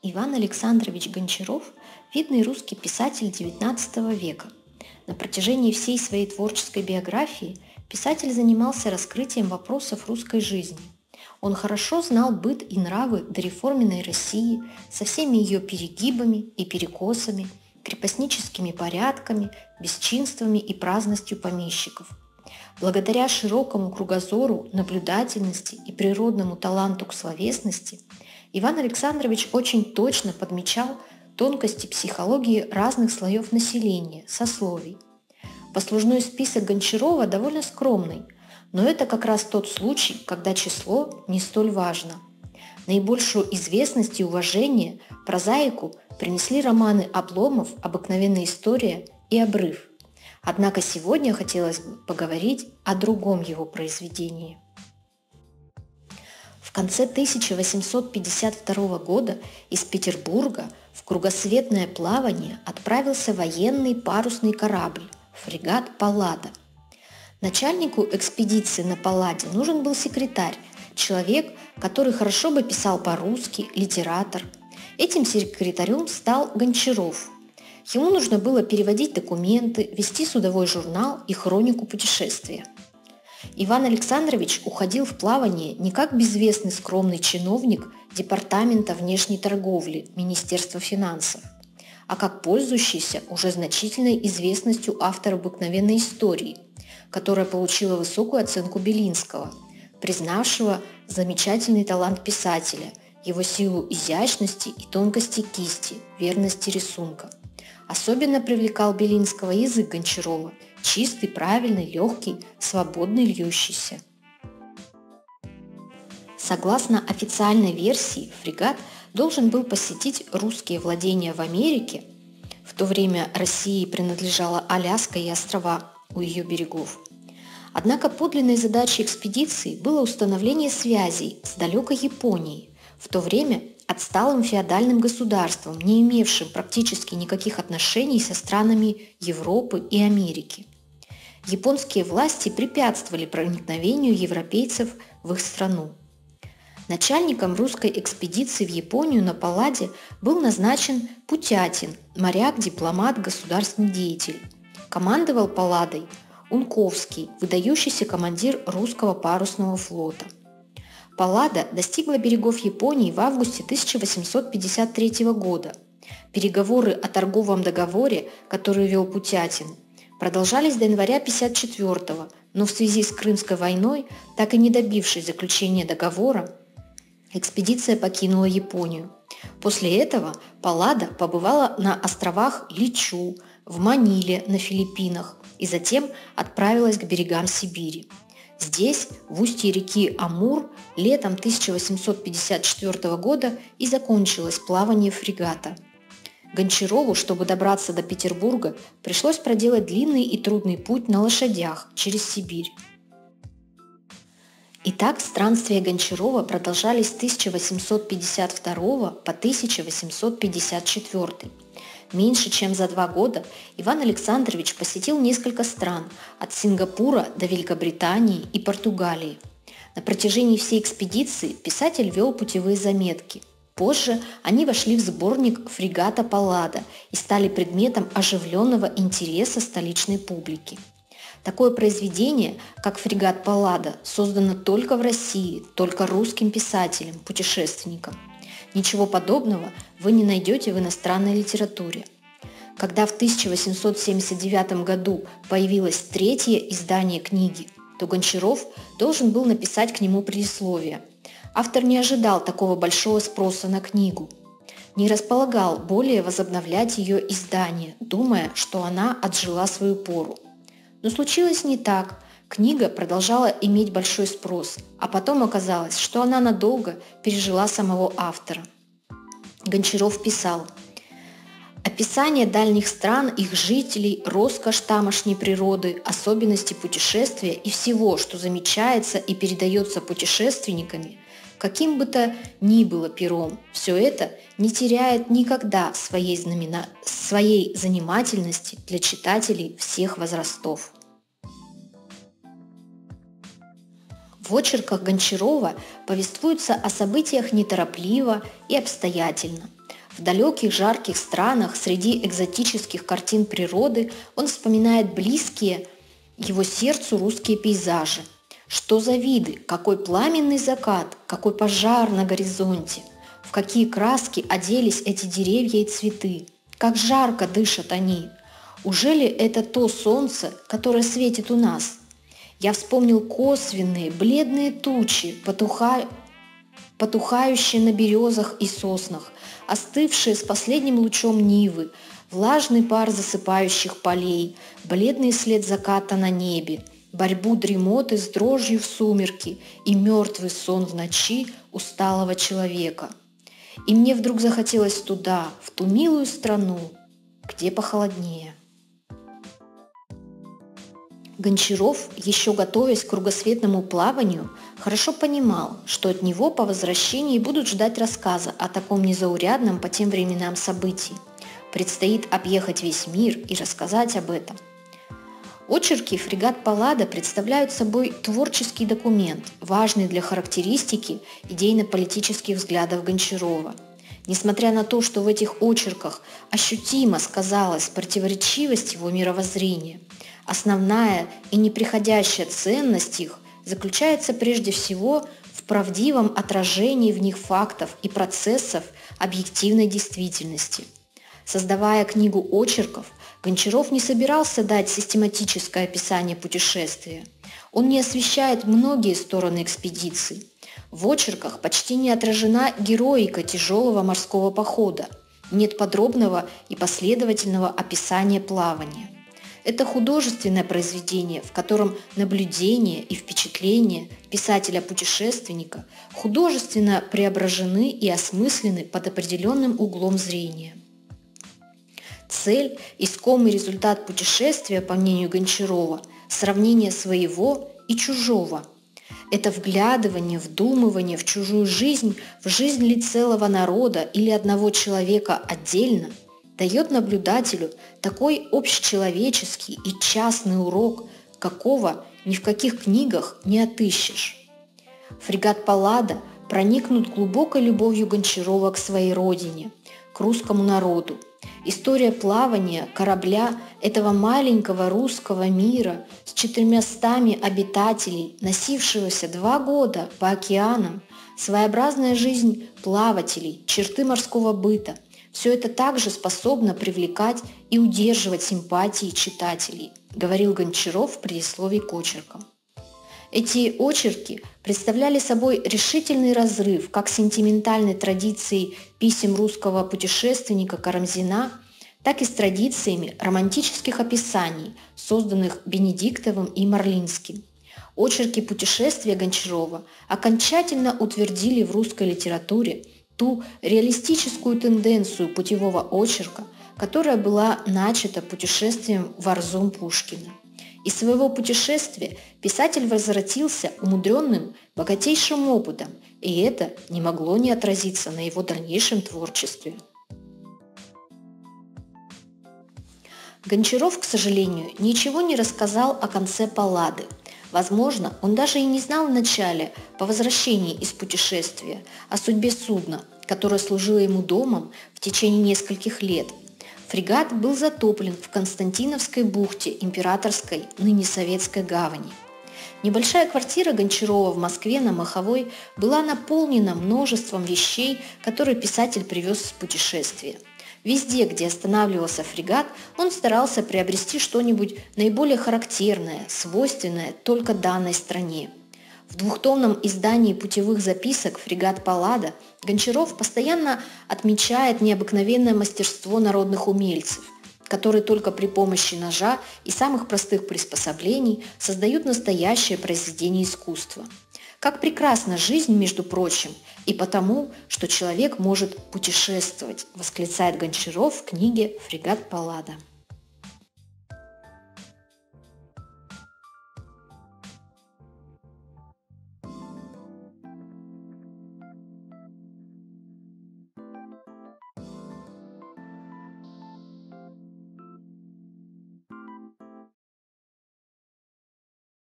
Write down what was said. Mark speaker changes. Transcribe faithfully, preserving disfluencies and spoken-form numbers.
Speaker 1: Иван Александрович Гончаров – видный русский писатель девятнадцатого века. На протяжении всей своей творческой биографии писатель занимался раскрытием вопросов русской жизни. Он хорошо знал быт и нравы дореформенной России со всеми ее перегибами и перекосами, крепостническими порядками, бесчинствами и праздностью помещиков. Благодаря широкому кругозору, наблюдательности и природному таланту к словесности Иван Александрович очень точно подмечал тонкости психологии разных слоев населения, сословий. Послужной список Гончарова довольно скромный, но это как раз тот случай, когда число не столь важно. Наибольшую известность и уважение прозаику принесли романы Обломов, Обыкновенная история и Обрыв. Однако сегодня хотелось бы поговорить о другом его произведении. В конце тысяча восемьсот пятьдесят второго года из Петербурга в кругосветное плавание отправился военный парусный корабль фрегат «Паллада». Начальнику экспедиции на «Палладе» нужен был секретарь, человек, который хорошо бы писал по-русски, литератор. Этим секретарем стал Гончаров. Ему нужно было переводить документы, вести судовой журнал и хронику путешествия. Иван Александрович уходил в плавание не как безвестный скромный чиновник Департамента внешней торговли Министерства финансов, а как пользующийся уже значительной известностью автор «Обыкновенной истории», которая получила высокую оценку Белинского, признавшего замечательный талант писателя, его силу изящности и тонкости кисти, верности рисунка. Особенно привлекал Белинского язык Гончарова, чистый, правильный, легкий, свободный, льющийся. Согласно официальной версии, фрегат должен был посетить русские владения в Америке. В то время России принадлежала Аляска и острова у ее берегов. Однако подлинной задачей экспедиции было установление связей с далекой Японией, в то время отсталым феодальным государством, не имевшим практически никаких отношений со странами Европы и Америки. Японские власти препятствовали проникновению европейцев в их страну. Начальником русской экспедиции в Японию на «Палладе» был назначен Путятин, моряк, дипломат, государственный деятель. Командовал «Палладой» Унковский, выдающийся командир русского парусного флота. «Паллада» достигла берегов Японии в августе тысяча восемьсот пятьдесят третьего года. Переговоры о торговом договоре, который вел Путятин, продолжались до января тысяча девятьсот пятьдесят четвёртого, но в связи с Крымской войной, так и не добившись заключения договора, экспедиция покинула Японию. После этого «Паллада» побывала на островах Личу, в Маниле на Филиппинах и затем отправилась к берегам Сибири. Здесь, в устье реки Амур, летом тысяча восемьсот пятьдесят четвёртого года и закончилось плавание фрегата. Гончарову, чтобы добраться до Петербурга, пришлось проделать длинный и трудный путь на лошадях через Сибирь. Итак, странствия Гончарова продолжались с тысяча восемьсот пятьдесят второго по тысяча восемьсот пятьдесят четвёртый. Меньше чем за два года Иван Александрович посетил несколько стран, от Сингапура до Великобритании и Португалии. На протяжении всей экспедиции писатель вел путевые заметки. Позже они вошли в сборник фрегата «Паллада» и стали предметом оживленного интереса столичной публики. Такое произведение, как фрегат «Паллада», создано только в России, только русским писателем, путешественником. Ничего подобного вы не найдете в иностранной литературе. Когда в тысяча восемьсот семьдесят девятом году появилось третье издание книги, то Гончаров должен был написать к нему предисловие. Автор не ожидал такого большого спроса на книгу, не располагал более возобновлять ее издание, думая, что она отжила свою пору. Но случилось не так. Книга продолжала иметь большой спрос, а потом оказалось, что она надолго пережила самого автора. Гончаров писал: «Описание дальних стран, их жителей, роскошь тамошней природы, особенности путешествия и всего, что замечается и передается путешественниками, каким бы то ни было пером, все это не теряет никогда своей, знамена... своей занимательности для читателей всех возрастов». В очерках Гончарова повествуется о событиях неторопливо и обстоятельно. В далеких жарких странах среди экзотических картин природы он вспоминает близкие его сердцу русские пейзажи. Что за виды, какой пламенный закат, какой пожар на горизонте, в какие краски оделись эти деревья и цветы, как жарко дышат они. Ужели это то солнце, которое светит у нас? Я вспомнил косвенные, бледные тучи, потуха... потухающие на березах и соснах, остывшие с последним лучом нивы, влажный пар засыпающих полей, бледный след заката на небе, борьбу дремоты с дрожью в сумерки и мертвый сон в ночи усталого человека. И мне вдруг захотелось туда, в ту милую страну, где похолоднее. Гончаров, еще готовясь к кругосветному плаванию, хорошо понимал, что от него по возвращении будут ждать рассказа о таком незаурядном по тем временам событии. Предстоит объехать весь мир и рассказать об этом. Очерки «Фрегат Паллада» представляют собой творческий документ, важный для характеристики идейно-политических взглядов Гончарова. Несмотря на то, что в этих очерках ощутимо сказалась противоречивость его мировоззрения, основная и неприходящая ценность их заключается прежде всего в правдивом отражении в них фактов и процессов объективной действительности. Создавая книгу очерков, Гончаров не собирался дать систематическое описание путешествия. Он не освещает многие стороны экспедиции. В очерках почти не отражена героика тяжелого морского похода, нет подробного и последовательного описания плавания. Это художественное произведение, в котором наблюдения и впечатления писателя-путешественника художественно преображены и осмыслены под определенным углом зрения. Цель, искомый результат путешествия, по мнению Гончарова, сравнение своего и чужого. Это вглядывание, вдумывание в чужую жизнь, в жизнь ли целого народа или одного человека отдельно, дает наблюдателю такой общечеловеческий и частный урок, какого ни в каких книгах не отыщешь. «Фрегат Паллада» проникнут глубокой любовью Гончарова к своей родине, к русскому народу. История плавания корабля этого маленького русского мира с четырьмястами обитателей, носившегося два года по океанам, своеобразная жизнь плавателей, черты морского быта – все это также способно привлекать и удерживать симпатии читателей, говорил Гончаров в предисловии к очеркам. Эти очерки представляли собой решительный разрыв как с сентиментальной традицией писем русского путешественника Карамзина, так и с традициями романтических описаний, созданных Бенедиктовым и Марлинским. Очерки путешествия Гончарова окончательно утвердили в русской литературе ту реалистическую тенденцию путевого очерка, которая была начата путешествием в Арзум Пушкина. Из своего путешествия писатель возвратился умудренным богатейшим опытом, и это не могло не отразиться на его дальнейшем творчестве. Гончаров, к сожалению, ничего не рассказал о конце Паллады. Возможно, он даже и не знал вначале, по возвращении из путешествия, о судьбе судна, которое служило ему домом в течение нескольких лет. Фрегат был затоплен в Константиновской бухте Императорской, ныне Советской гавани. Небольшая квартира Гончарова в Москве на Маховой была наполнена множеством вещей, которые писатель привез с путешествия. Везде, где останавливался фрегат, он старался приобрести что-нибудь наиболее характерное, свойственное только данной стране. В двухтомном издании путевых записок «Фрегат Паллада» Гончаров постоянно отмечает необыкновенное мастерство народных умельцев, которые только при помощи ножа и самых простых приспособлений создают настоящее произведение искусства. Как прекрасна жизнь, между прочим, и потому, что человек может путешествовать, восклицает Гончаров в книге «Фрегат Паллада».